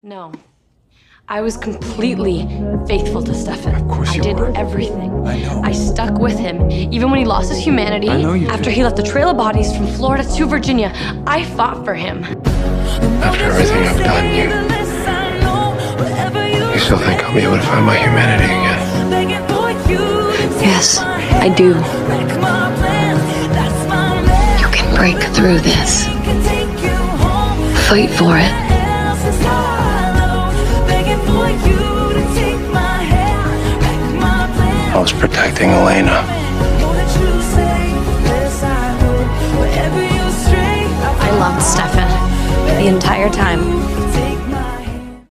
No. I was completely faithful to Stefan. Of course you were. I did everything. I know. I stuck with him, even when he lost his humanity. I know you After did. he left the trail of bodies from Florida to Virginia, I fought for him. After everything I've done, you still think I'll be able to find my humanity again? Yes, I do. You can break through this. Fight for it. I was protecting Elena. I loved Stefan the entire time.